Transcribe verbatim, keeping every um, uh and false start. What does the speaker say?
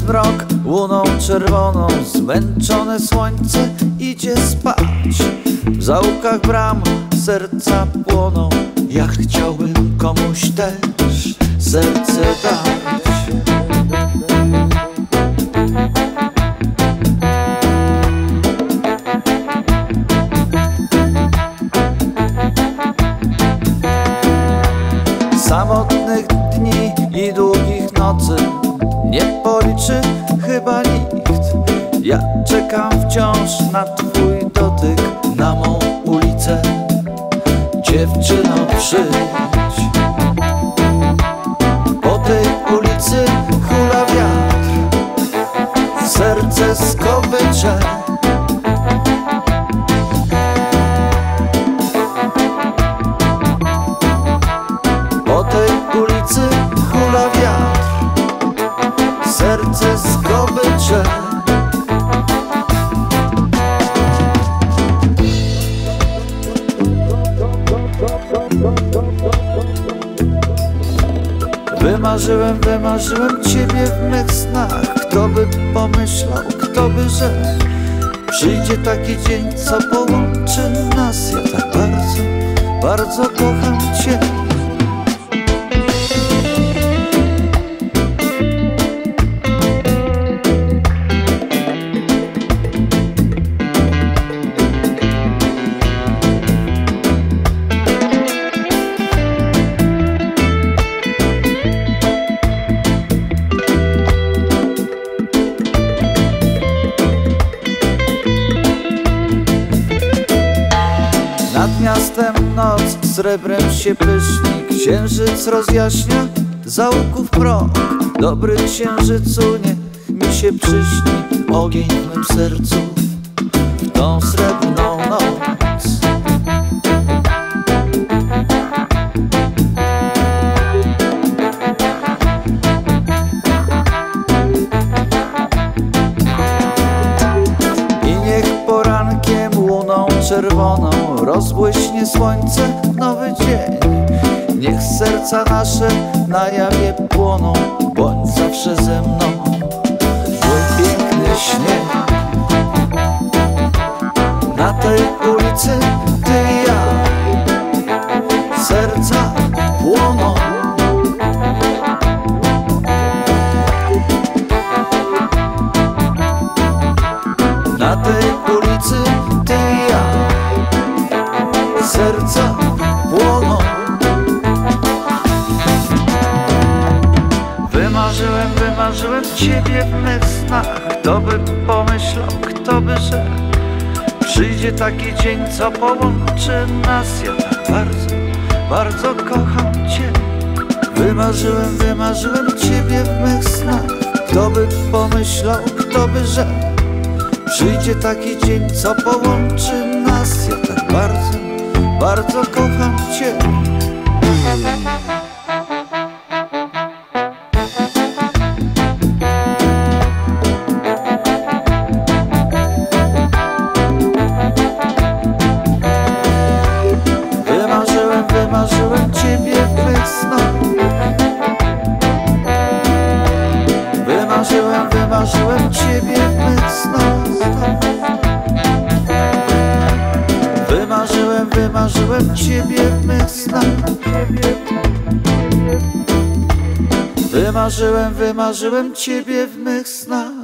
mrok, łuną czerwoną zmęczone słońce idzie spać. W zaułkach bram serca płoną, ja chciałbym komuś też serce dać. Samotnych dni i długich nocy nie policzy chyba nikt. Ja czekam wciąż na twój dotyk, na mą ulicę. Dziewczyno, przyjdź. Po tej ulicy hula wiatr, serce skowycze. Po tej ulicy hula wiatr, serce skowycze. Wymarzyłem, wymarzyłem ciebie w mych snach. Kto by pomyślał, kto by rzekł, przyjdzie taki dzień, co połączy nas. Ja tak bardzo, bardzo kocham cię. Nad miastem noc srebrem się pyszni, księżyc rozjaśnia zaułków mrok. Dobry księżycu, niech mi się przyśni ogień w mym sercu w tą srebrną noc. I niech porankiem łuną czerwoną rozbłyśnie słońce w nowy dzień. Niech serca nasze na jawie płoną, bądź zawsze ze mną mój piękny śnieg. Na tej ulicy ty i ja, serca płoną. Na tej ulicy ty i ja, serca płoną. Wymarzyłem, wymarzyłem ciebie w mych snach. Kto by pomyślał, kto by rzekł, przyjdzie taki dzień, co połączy nas. Ja tak bardzo, bardzo kocham cię. Wymarzyłem, wymarzyłem ciebie w mych snach. Kto by pomyślał, kto by rzekł, przyjdzie taki dzień, co połączy nas. Ja tak bardzo, bardzo kocham cię. Wymarzyłem, wymarzyłem ciebie w mych snach. Wymarzyłem, wymarzyłem ciebie w mych snach. Wymarzyłem, wymarzyłem ciebie w mych snach. Wymarzyłem, wymarzyłem ciebie w mych snach.